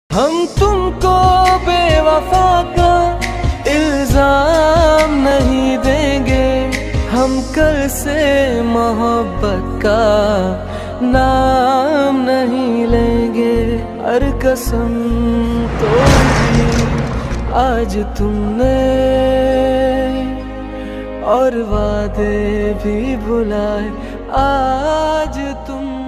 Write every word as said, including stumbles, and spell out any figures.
हम तुमको बेवफा का इल्जाम नहीं देंगे, हम कल से मोहब्बत का नाम नहीं लेंगे। हर कसम तोड़ी आज तुमने और वादे भी भुलाए आज तुम